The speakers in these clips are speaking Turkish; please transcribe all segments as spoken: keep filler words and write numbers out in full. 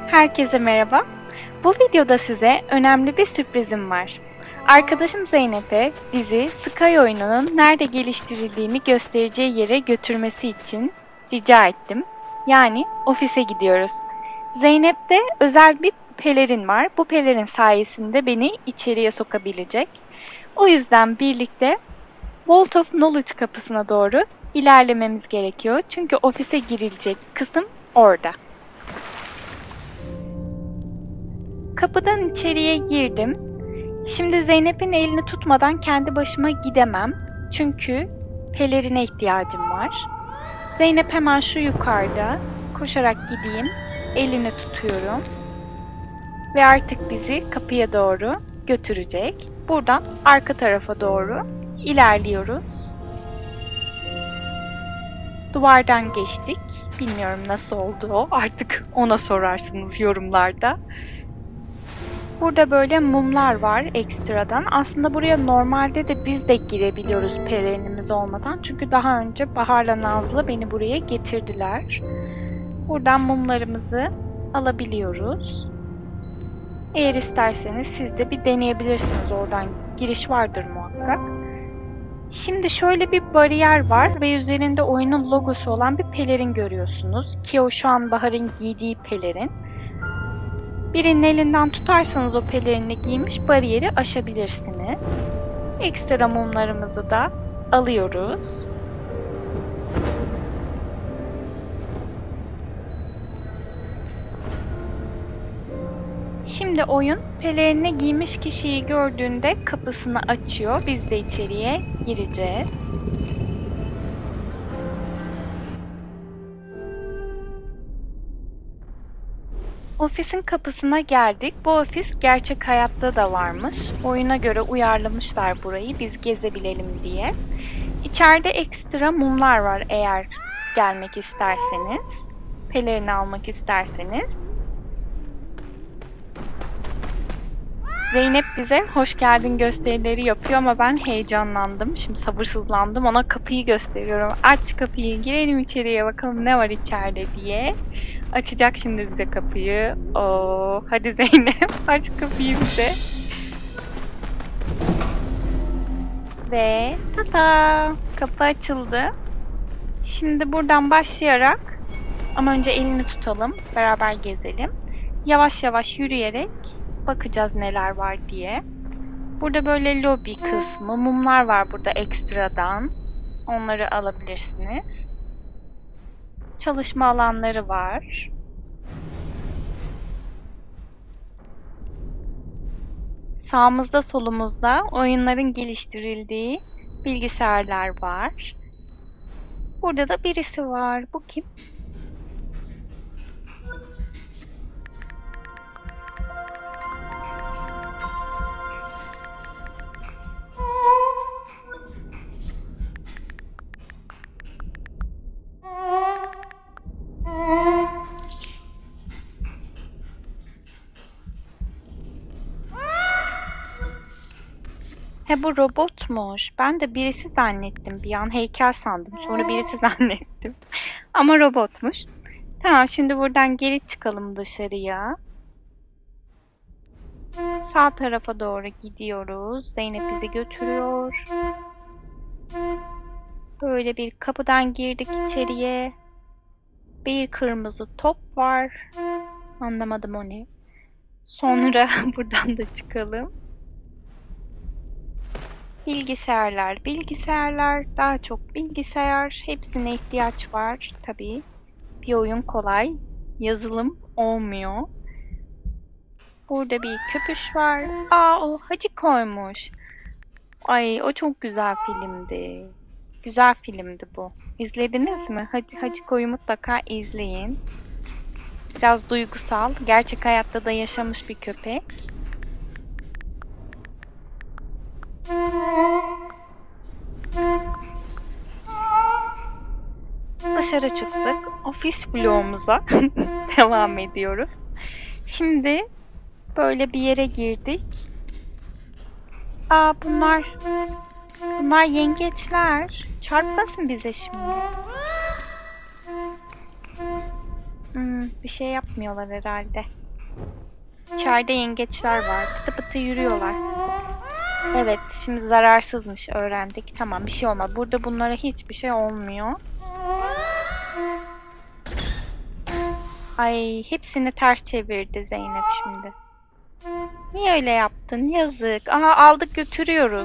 Herkese merhaba. Bu videoda size önemli bir sürprizim var. Arkadaşım Zeynep'e bizi Sky oyununun nerede geliştirildiğini göstereceği yere götürmesi için rica ettim. Yani ofise gidiyoruz. Zeynep'te özel bir pelerin var. Bu pelerin sayesinde beni içeriye sokabilecek. O yüzden birlikte Vault of Knowledge kapısına doğru ilerlememiz gerekiyor. Çünkü ofise girilecek kısım orada. Kapıdan içeriye girdim. Şimdi Zeynep'in elini tutmadan kendi başıma gidemem. Çünkü pelerine ihtiyacım var. Zeynep hemen şu yukarıda. Koşarak gideyim. Elini tutuyorum. Ve artık bizi kapıya doğru götürecek. Buradan arka tarafa doğru ilerliyoruz. Duvardan geçtik. Bilmiyorum nasıl oldu o. Artık ona sorarsınız yorumlarda. Burada böyle mumlar var ekstradan. Aslında buraya normalde de biz de girebiliyoruz pelerinimiz olmadan. Çünkü daha önce Bahar'la Nazlı beni buraya getirdiler. Buradan mumlarımızı alabiliyoruz. Eğer isterseniz siz de bir deneyebilirsiniz. Oradan giriş vardır muhakkak. Şimdi şöyle bir bariyer var ve üzerinde oyunun logosu olan bir pelerin görüyorsunuz. Ki o şu an Bahar'ın giydiği pelerin. Birinin elinden tutarsanız o pelerini giymiş bariyeri aşabilirsiniz. Ekstra mumlarımızı da alıyoruz. Şimdi oyun pelerini giymiş kişiyi gördüğünde kapısını açıyor. Biz de içeriye gireceğiz. Ofisin kapısına geldik. Bu ofis gerçek hayatta da varmış. Oyuna göre uyarlamışlar burayı biz gezebilelim diye. İçeride ekstra mumlar var eğer gelmek isterseniz. Pelerini almak isterseniz. Zeynep bize hoş geldin gösterileri yapıyor ama ben heyecanlandım. Şimdi sabırsızlandım. Ona kapıyı gösteriyorum. Aç kapıyı, girelim içeriye bakalım ne var içeride diye. Açacak şimdi bize kapıyı. Oo, hadi Zeynep aç kapıyı bize. Ve tata kapı açıldı. Şimdi buradan başlayarak ama önce elini tutalım. Beraber gezelim. Yavaş yavaş yürüyerek bakacağız neler var diye. Burada böyle lobi kısmı, mumlar var burada ekstradan. Onları alabilirsiniz. Çalışma alanları var. Sağımızda solumuzda oyunların geliştirildiği bilgisayarlar var. Burada da birisi var. Bu kim? He bu robotmuş. Ben de birisi zannettim. Bir an heykel sandım. Sonra birisi zannettim. Ama robotmuş. Tamam şimdi buradan geri çıkalım dışarıya. Sağ tarafa doğru gidiyoruz. Zeynep bizi götürüyor. Böyle bir kapıdan girdik içeriye. Bir kırmızı top var. Anlamadım o ne. Sonra buradan da çıkalım. Bilgisayarlar, bilgisayarlar, daha çok bilgisayar. Hepsine ihtiyaç var tabii. Bir oyun kolay. Yazılım olmuyor. Burada bir köpüş var. Aa o Hacı koymuş. Ay o çok güzel filmdi. Güzel filmdi bu. İzlediniz mi? Hacı, Hacı Koy'u mutlaka izleyin. Biraz duygusal. Gerçek hayatta da yaşamış bir köpek. Dışarı çıktık. Ofis vlogumuza devam ediyoruz. Şimdi böyle bir yere girdik. Aa bunlar bunlar yengeçler. Çarpmasın bize şimdi. Hmm, bir şey yapmıyorlar herhalde. İçeride yengeçler var. Pıtı pıtı yürüyorlar. Evet, şimdi zararsızmış öğrendik. Tamam, bir şey olmaz. Burada bunlara hiçbir şey olmuyor. Ay, hepsini ters çevirdi Zeynep şimdi. Niye öyle yaptın? Yazık. Aha, aldık götürüyoruz.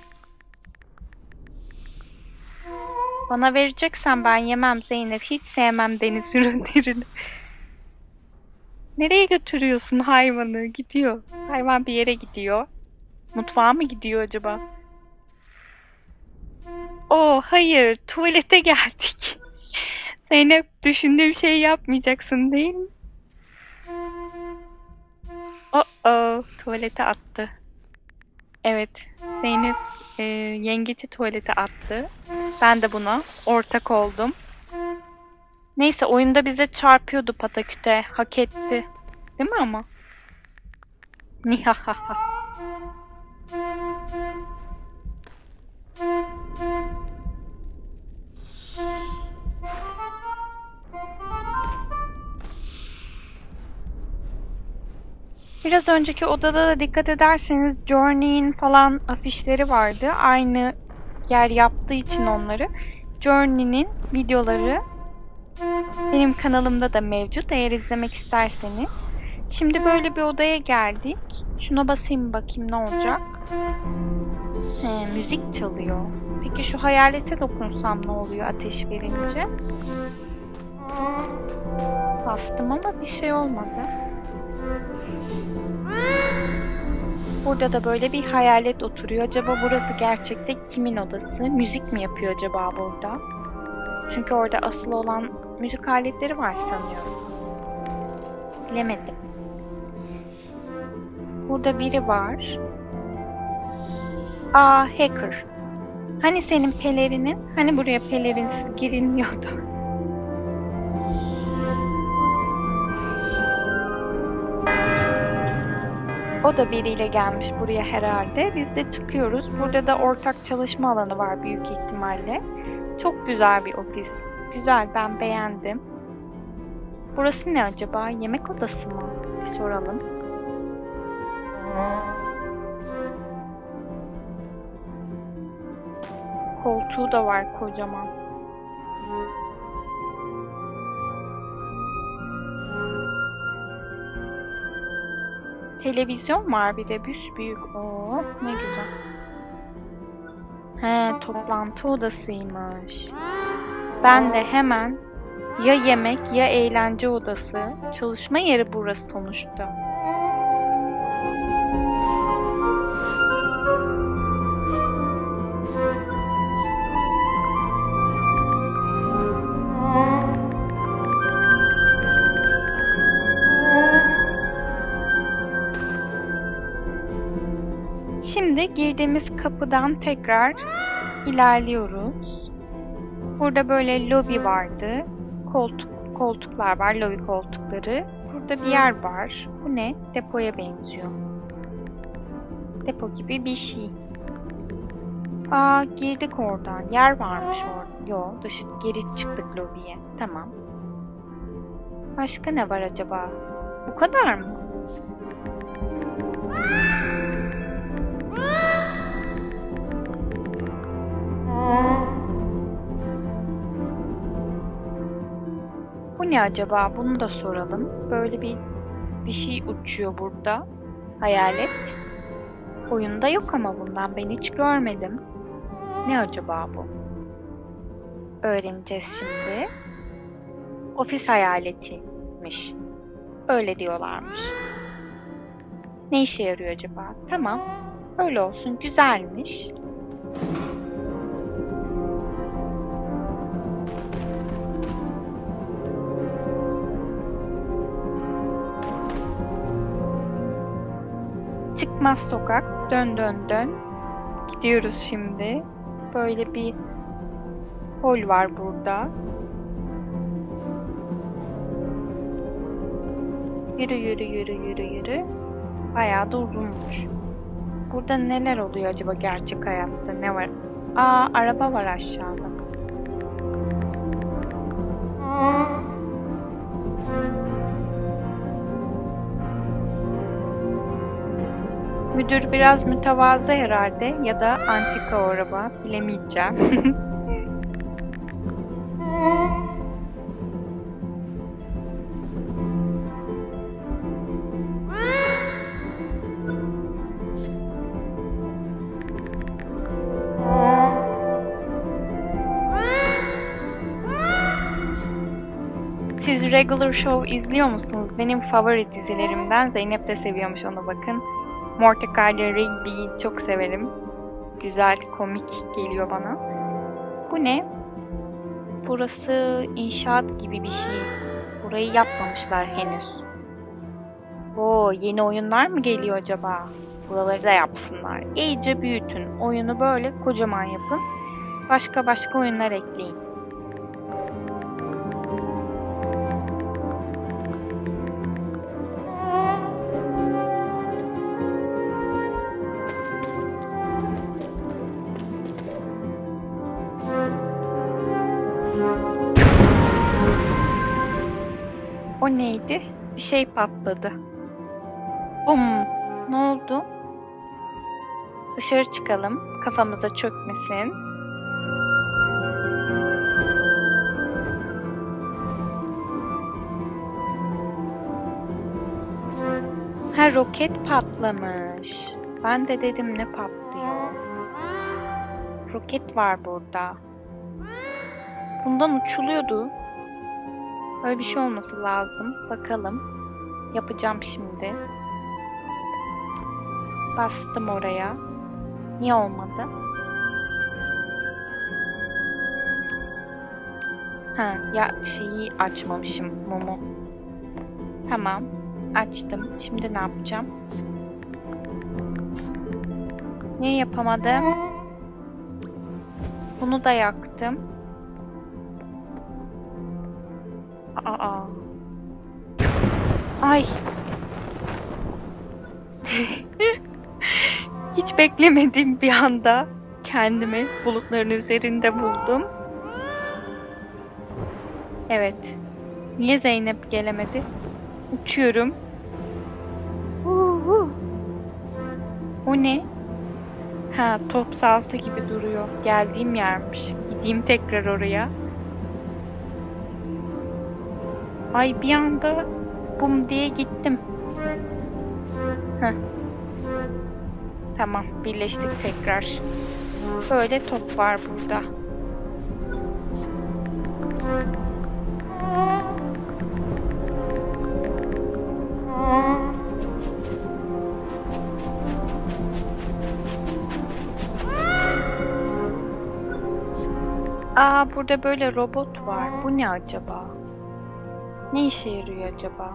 Bana vereceksen ben yemem Zeynep. Hiç sevmem deniz ürünlerini. Nereye götürüyorsun hayvanı? Gidiyor. Hayvan bir yere gidiyor. Mutfağa mı gidiyor acaba? Oh hayır, tuvalete geldik. Zeynep, düşündüğüm şeyi yapmayacaksın değil mi? Oh oh, tuvalete attı. Evet, Zeynep e, yengeci tuvalete attı. Ben de buna ortak oldum. Neyse, oyunda bize çarpıyordu pataküte. Hak etti. Değil mi ama? Nihahaha. Biraz önceki odada da dikkat ederseniz Journey'in falan afişleri vardı. Aynı yer yaptığı için onları. Journey'nin videoları benim kanalımda da mevcut. Eğer izlemek isterseniz. Şimdi böyle bir odaya geldik. Şuna basayım bakayım ne olacak. He, müzik çalıyor. Peki şu hayalete dokunsam ne oluyor ateş verince? Bastım ama bir şey olmadı. Burada da böyle bir hayalet oturuyor. Acaba burası gerçekte kimin odası? Müzik mi yapıyor acaba burada? Çünkü orada asıl olan müzik aletleri var sanıyorum. Bilemedim. Burada biri var. Aa, hacker. Hani senin pelerinin? Hani buraya pelerinsiz girilmiyordu? O da biriyle gelmiş buraya herhalde. Biz de çıkıyoruz. Burada da ortak çalışma alanı var büyük ihtimalle. Çok güzel bir ofis. Güzel, ben beğendim. Burası ne acaba? Yemek odası mı? Bir soralım. Koltuğu da var kocaman. Televizyon var bir de büyük. Oo, ne güzel. He, toplantı odasıymış. Ben de hemen ya yemek ya eğlence odası. Çalışma yeri burası sonuçta. Şimdi girdiğimiz kapıdan tekrar ilerliyoruz. Burada böyle lobi vardı. Koltuk, koltuklar var, lobi koltukları. Burada bir yer var. Bu ne? Depoya benziyor. Depo gibi bir şey. Aa, girdik oradan. Yer varmış orada. Yo, dışı geri çıktık lobiye. Tamam. Başka ne var acaba? Bu kadar mı? Bu ne acaba? Bunu da soralım. Böyle bir bir şey uçuyor burada. Hayalet. Oyunda yok ama bundan ben hiç görmedim. Ne acaba bu? Öğreneceğiz şimdi. Ofis hayaletiymiş. Öyle diyorlarmış. Ne işe yarıyor acaba? Tamam. Öyle olsun. Güzelmiş. Çıkmaz sokak. Dön dön dön. Gidiyoruz şimdi. Böyle bir hol var burada. Yürü yürü yürü yürü yürü. Bayağı da uzunmuş. Burada neler oluyor acaba gerçek hayatta? Ne var? Aa, araba var aşağıda. Müdür biraz mütevazı herhalde ya da antika o araba, bilemeyeceğim. Siz Regular Show izliyor musunuz? Benim favori dizilerimden. Zeynep de seviyormuş onu, bakın. Mordecai ile Rigby'yi çok severim. Güzel, komik geliyor bana. Bu ne? Burası inşaat gibi bir şey. Burayı yapmamışlar henüz. Oo, yeni oyunlar mı geliyor acaba? Buraları da yapsınlar. İyice büyütün. Oyunu böyle kocaman yapın. Başka başka oyunlar ekleyin. O neydi? Bir şey patladı. Bum! Ne oldu? Dışarı çıkalım. Kafamıza çökmesin. Ha, roket patlamış. Ben de dedim ne patlıyor. Roket var burada. Bundan uçuluyordu. Öyle bir şey olması lazım. Bakalım. Yapacağım şimdi. Bastım oraya. Niye olmadı? Ha, ya şeyi açmamışım, mumu. Tamam. Açtım. Şimdi ne yapacağım? Niye yapamadım? Bunu da yaktım. Aa. Ay. Hiç beklemediğim bir anda kendimi bulutların üzerinde buldum. Evet. Niye Zeynep gelemedi? Uçuyorum. Uhu. O ne? Ha, top sahası gibi duruyor. Geldiğim yermiş. Gideyim tekrar oraya. Ay, bir anda bum diye gittim. Heh. Tamam, birleştik tekrar. Böyle top var burada. Aa, burada böyle robot var. Bu ne acaba? Ne işe yarıyor acaba?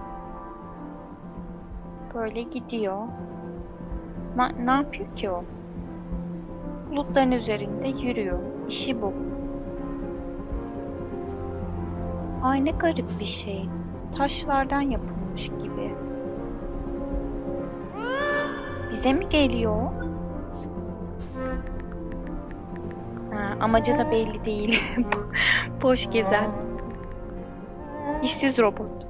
Böyle gidiyor. Na, ne yapıyor ki o? Bulutların üzerinde yürüyor. İşi bu. Ay, ne garip bir şey. Taşlardan yapılmış gibi. Bize mi geliyor? Ha, amacı da belli değil. Boş gezen. İşsiz robot.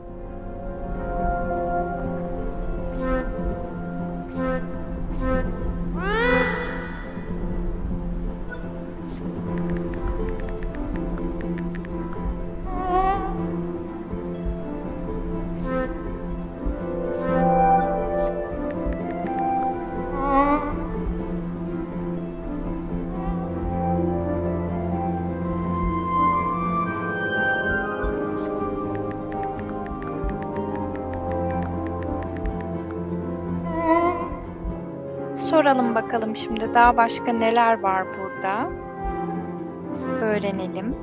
Soralım bakalım şimdi daha başka neler var burada. Öğrenelim.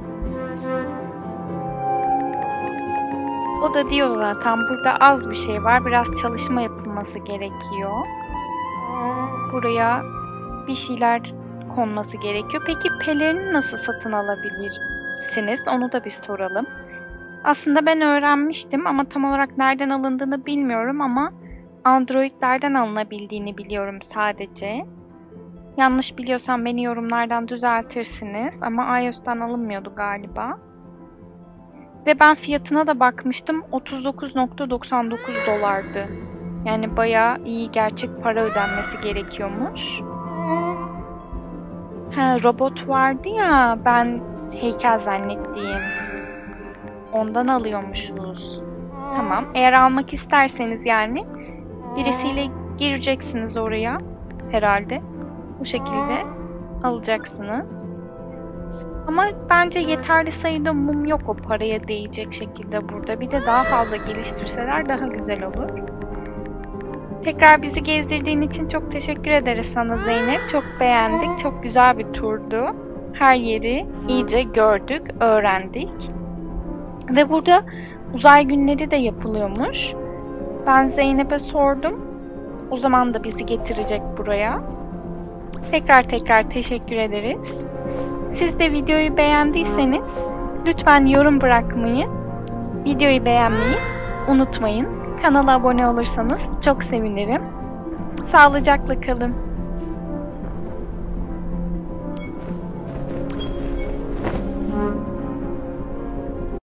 O da diyor zaten burada az bir şey var. Biraz çalışma yapılması gerekiyor. Buraya bir şeyler konması gerekiyor. Peki pelerini nasıl satın alabilirsiniz? Onu da bir soralım. Aslında ben öğrenmiştim ama tam olarak nereden alındığını bilmiyorum ama Android'lerden alınabildiğini biliyorum sadece. Yanlış biliyorsam beni yorumlardan düzeltirsiniz ama iOS'tan alınmıyordu galiba. Ve ben fiyatına da bakmıştım, otuz dokuz nokta doksan dokuz dolardı. Yani bayağı iyi gerçek para ödenmesi gerekiyormuş. Ha, robot vardı ya, ben heykel zannettiğim. Ondan alıyormuşuz. Tamam. Eğer almak isterseniz yani birisiyle gireceksiniz oraya herhalde. Bu şekilde alacaksınız. Ama bence yeterli sayıda mum yok o paraya değecek şekilde burada. Bir de daha fazla geliştirseler daha güzel olur. Tekrar bizi gezdirdiğin için çok teşekkür ederiz sana Zeynep. Çok beğendik. Çok güzel bir turdu. Her yeri iyice gördük, öğrendik. Ve burada uzay günleri de yapılıyormuş. Ben Zeynep'e sordum. O zaman da bizi getirecek buraya. Tekrar tekrar teşekkür ederiz. Siz de videoyu beğendiyseniz lütfen yorum bırakmayı, videoyu beğenmeyi unutmayın. Kanala abone olursanız çok sevinirim. Sağlıcakla kalın.